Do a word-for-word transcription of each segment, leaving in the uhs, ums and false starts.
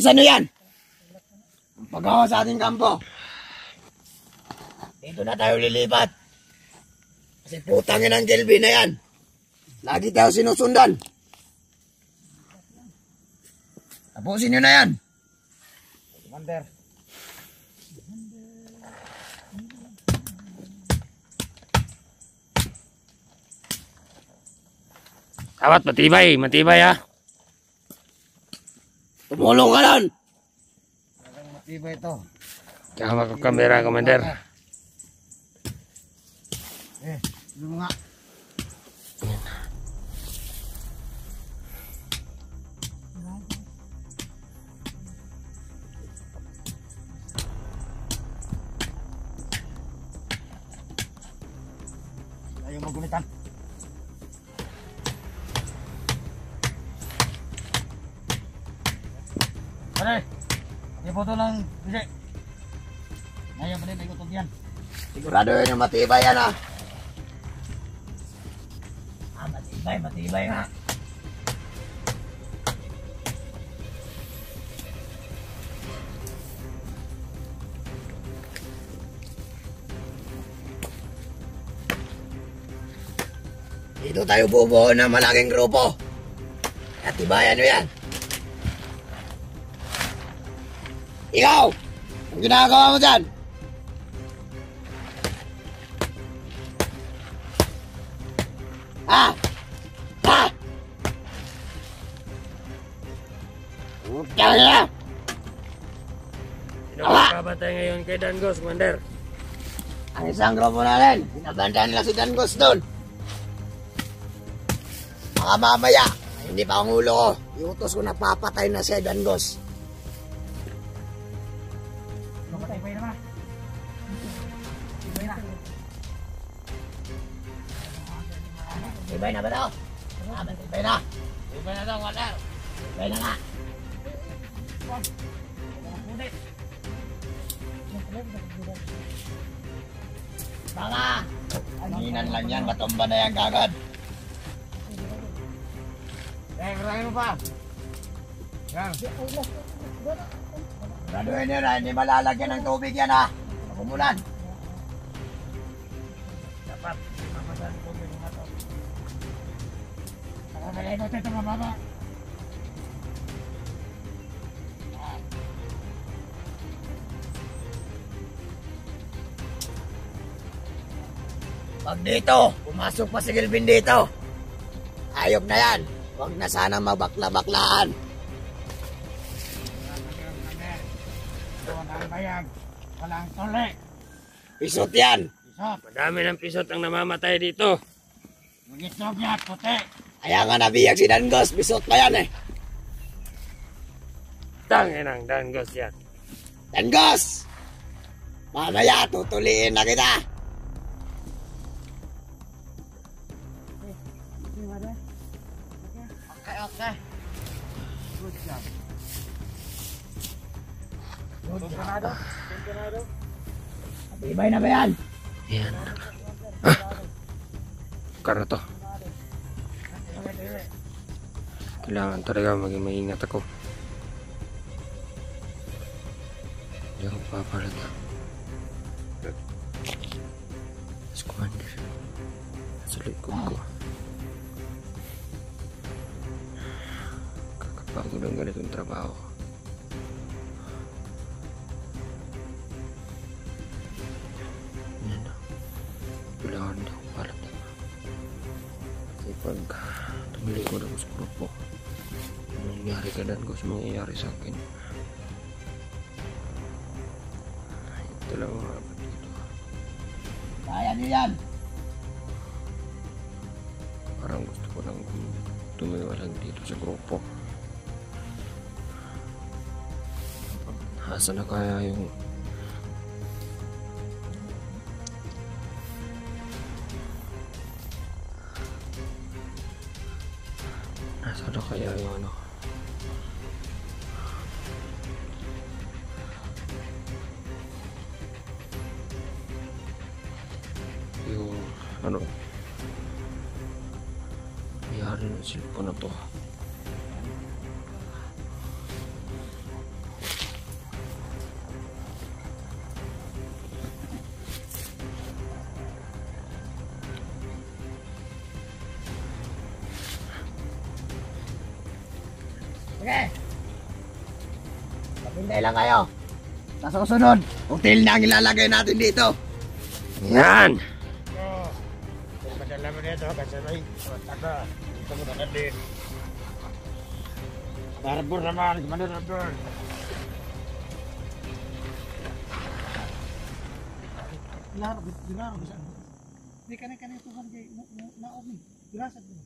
ano yan? Ang paggawa sa ating kampo. Dito na tayo lilipat. Kasi putangin ang Kelvin na yan. Lagi tayo sinusundan. Tapusin nyo na yan. Commander. Dapat matibay, matibay ha. Tumulong ka lang. Matibay ito. Kama ko kamera, Commander. Eh, dulu nga. Ayaw magulitan. Pare, di foto lang, bisa. Ayaw pa rin, may kutot yan. Sigurado yun yung matibay yan ha. Ah, matibay, matibay nga. Dito tayo bubuo ng malaking grupo. Kaya tibayan nyo yan. Ikaw! Ang ginagawa mo dyan? Ha? Ha? Utang na! Sino magkabatay ngayon kay Dangos, Commander? Ang isang grupo natin, binabandahan nila si Dangos doon. Mga mamaya, hindi pa ang ulo ko. Iutos ko na papatay na si Dangos. Matibay na ba? Matibay na. Tibay na ba daw? Ah, tibay na. Tibay na daw, Commander. Tibay na nga. Baka, hanginan lang yan, matumba na yan kagad. Eh, karahin mo pa. Yan. Graduhin nyo na, hindi malalagyan ng tubig yan ha. Pag-umulan. Dapat, mamadali ko yung mga to. Nakakalain natin ito mababa. Pag dito, pumasok pa si Kelvin dito. Ayop na yan. Huwag na sana mabakla-baklaan. Doon ang bayag. Walang tole. Pisot yan. Isot. Madami ng pisot ang namamatay dito. Mag-itlog niya, puti. Kaya nga nabiyag si Dangos. Pisot pa yan eh. Tangin ang Dangos yan. Dangos! Mamaya, tutuliin na kita. Okay, okay. Good job. Good job. Tibay na ba yan? Yan. Ah! Kara to. Kailangan talaga maging maingat ako. Hindi ako papalata. Mas Commander. Nasa likod ko. Kakapagod ang ganitong trabaho. Yan na. Kailangan hindi ako palata. Kasi pag tumilikod ako sa grupo, ano nangyari ka dan ko sa mangyayari sa akin. Ito lang mga abad dito. Kaya niyo yan. Parang gusto ko lang tumiwalag dito sa grupo. Asa na kaya yung asa na kaya yung ano yung ano nangyari ng cellphone na to. Sige. Pagpintay lang kayo. Sa susunod, hotel na ang ilalagay natin dito. Yan. Oh, kung madala mo nito, kasi may taga, ito mo na din. Harbor naman, gimana harbor? Laro, laro bisa. Di kanay-kanay tuhan kay naog ni. Dirasat mo.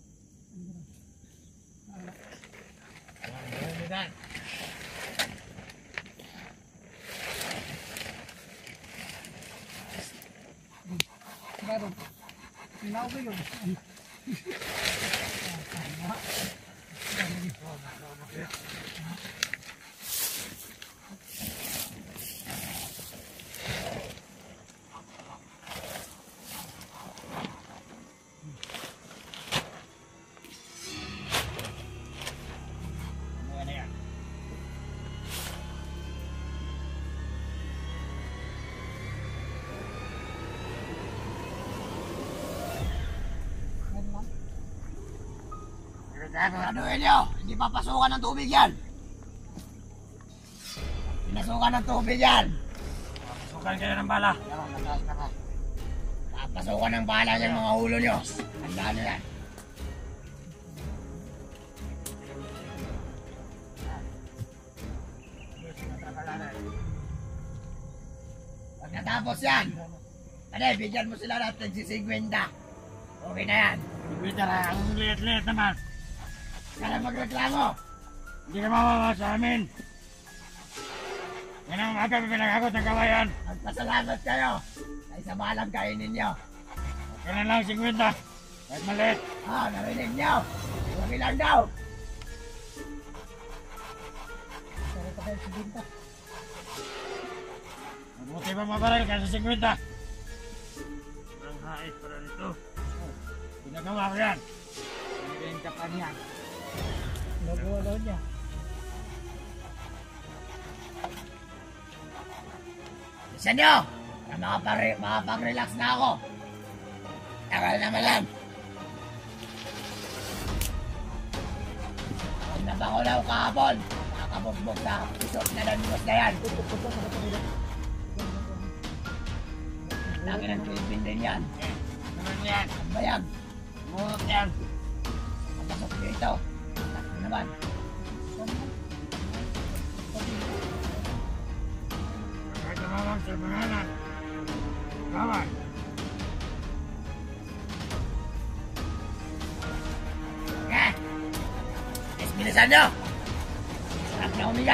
Laro. Naog yun. Siguraduhin nyo, hindi papasukan ng tubig yan. Pinasukan ng tubig yan. Sukan kayo ng bala. Papasukan ng bala yung mga ulo nyo. Handaan nyo yan. Pag natapos yan, ano, bigyan mo sila natin si Sigwenda. Okay na yan. Wita na, ang liit-liit naman. Kaya magreklamo. Hindi ka mawawa sa amin. Yan ang umaga pinagakot ng kawayan. Magpasalamat kayo. Sa isa balang kainin nyo. Okay na lang, singwenta. Kahit maliit. Ah, narinig nyo. Okay lang daw. Mabuti pa mabaral kasi singwenta. Ang hait para nito. Ginagawa ko yan. Binibenta pa niya. Nagawa daw niya. Bisa nyo. Na makapag- makapag-relax na ako. Tagal na malam. Pag nabangulaw kahapon, nakabugbog na isot na danmos na yan. Lagi ng Philippine din yan. Naman yan. Ang bayag. Muot yan. Kapasok dito. Takbo naman. Kahit namamang sa banana. Kawan. Eh! Isbilisan nyo! Sarap na humiga.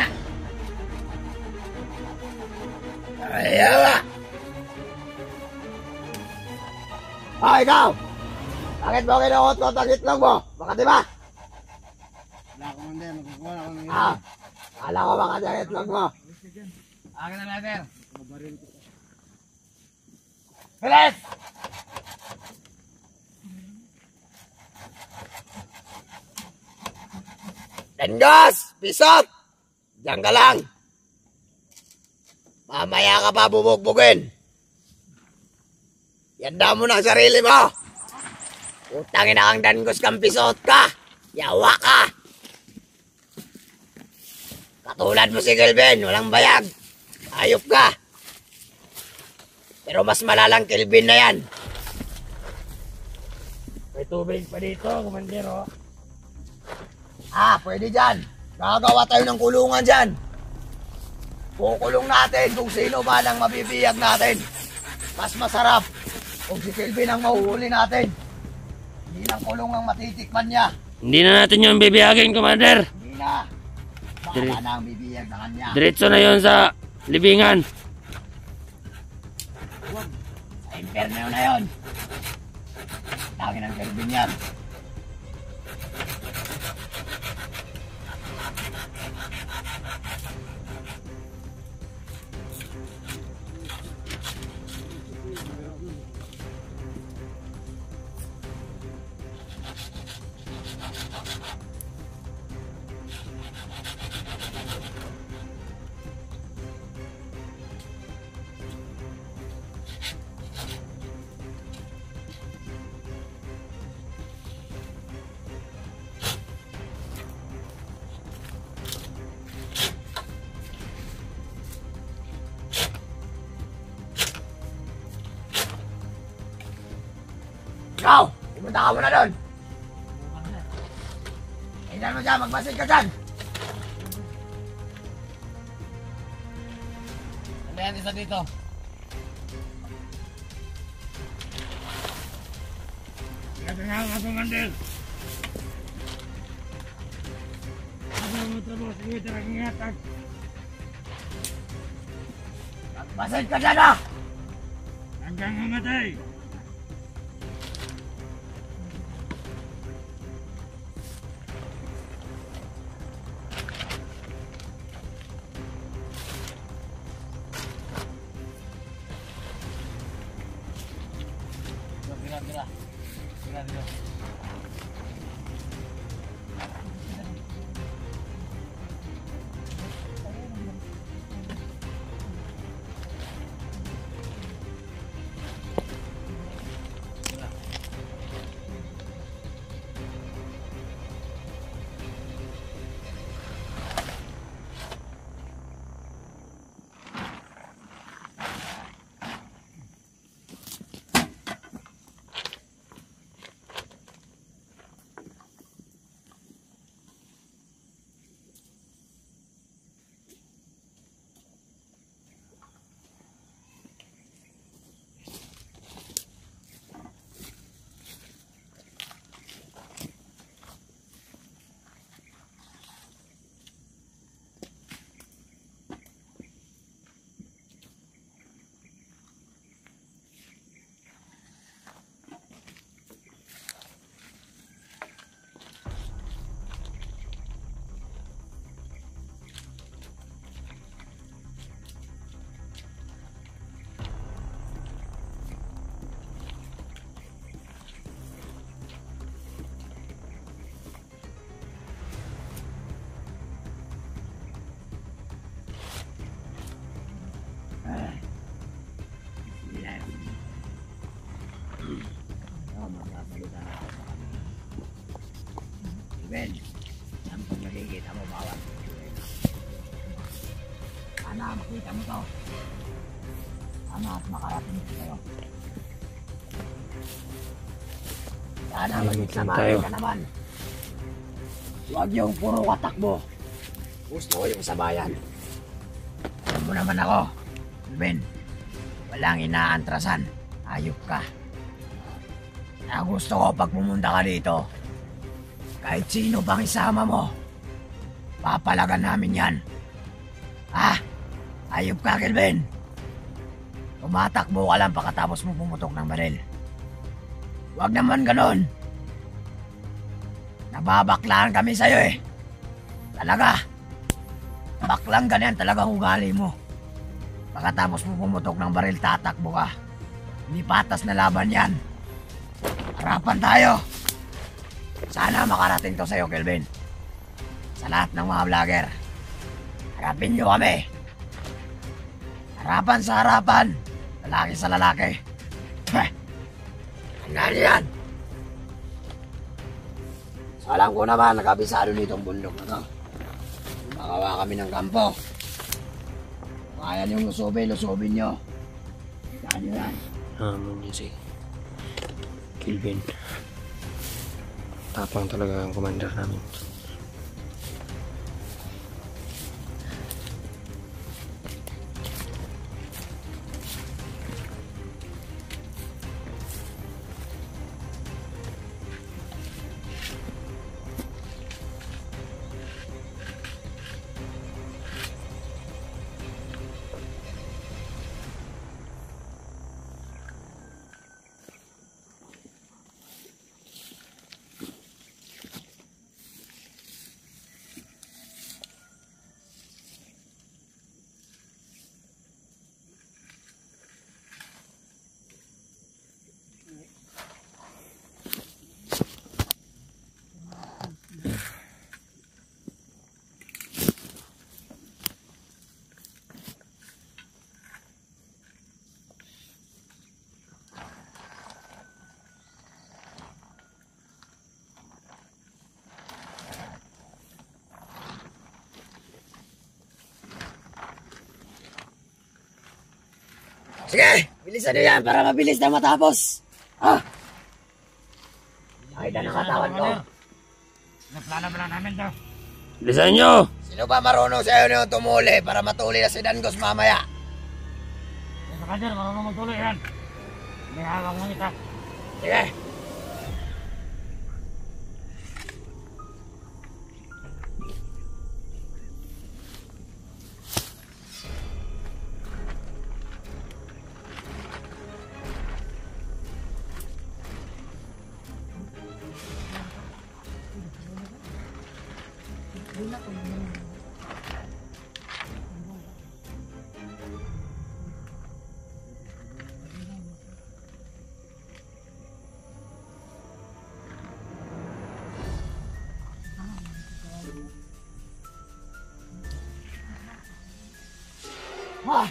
Ayawa! Ah, ikaw! Bakit mo kinuot-kot ang itlog mo? Baka diba? Wala ko man din, magkukuha ako ng Ah! Kala ko baka ang itlog mo. Akin na letter. Bilis! Dengos! Pisot! Diyan ka lang! Mamaya ka pa bubugbugin! Yanda mo ng sarili mo! Utangin na kang dangos kang pisot ka! Yawa ka! Katulad mo si Kelvin, walang bayag! Ayop ka! Pero mas malalang Kelvin na yan! May tubig pa dito, kumandero. Ah, pwede dyan. Gagawa tayo ng kulungan dyan. Kukulong natin kung sino ba nang mabibiyag natin. Mas masarap kung si Kelvin ang mahuhuli natin. Hindi lang kulong ang matitikman niya. Hindi na natin yung bibiyagin, Commander. Hindi na. Baka na ang bibiyag na kanya. Diretso na yon sa libingan. Sa inferno na yon. Tawagin ng Kelvin yan. Ikaw, pumunta ka muna doon. Tingnan mo dyan, magmasid ka dyan. Ano yan isa dito? Kaya nga ako mandil. Ako mo trabaho sa iyo, tarang ingatag. Magmasid ka dyan ah! Hanggang mamatay. Tira, tira. Tira, tira. Ben, ang pag nakikita mo bawat sana makita mo to. Sana at makarating sa'yo. Sana magsabayan ka naman. Huwag yung puro katakbo. Gusto ko yung sabayan. Alam mo naman ako, Ben, walang inaantrasan. Ayop ka. Kaya gusto ko pag pumunta ka dito, kahit sino bang isama mo, papalagan namin yan. Ah, ayop ka, Kelvin. Tumatakbo ka lang pagkatapos mo pumutok ng baril. Huwag naman ganon. Nababaklaan kami sa'yo eh. Talaga. Baklang ganyan talagang ugali mo. Pagkatapos mo pumutok ng baril, tatakbo ka. Hindi patas na laban yan. Harapan tayo. Sana makarating to sa'yo, Kelvin. Sa lahat ng mga vlogger, harapin nyo kami. Harapan sa harapan. Lalaki sa lalaki. Heh. Hanggang yan. So, alam ko naman, nakabisado nitong bundok na to. Makawa kami ng kampo. Kaya niyong lusubin, lusubin nyo. Saan nyo yan? Hamon niya si Kelvin. Tapang talaga ang commander namin. Sige, bilisan nyo yan para mabilis na matapos. Ah! Nakita ng katawan ko. Naplano pa lang namin to. Bilisan nyo! Sino ba marunong sa'yo na tumuli para matuli na si Dangos mamaya? Ito ka dyan, marunong magtuloy yan. May hawak ng isa. Sige. Ah!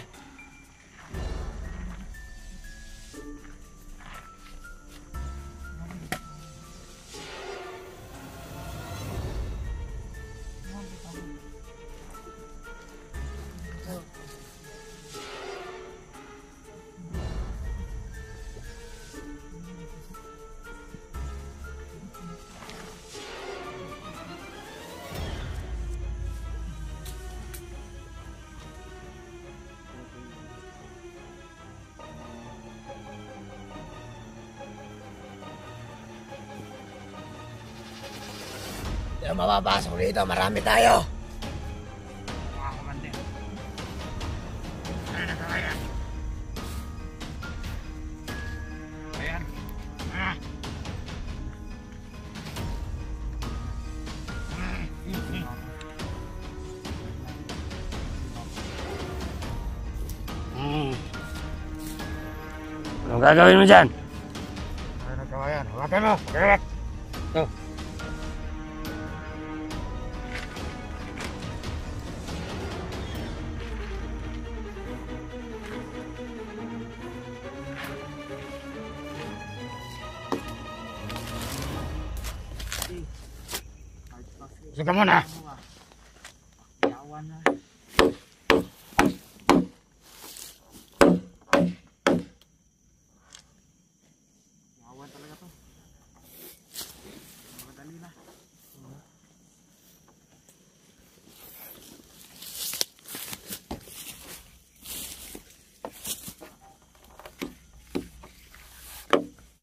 Hindi na mapapasok dito, marami tayo. Mga kumandir. Ano na kaya? Ayan. Ah. Hmm. Anong gagawin mo dyan? Ano na kaya? Hawakan mo. Direct. Ito. Sige muna. Yawan na.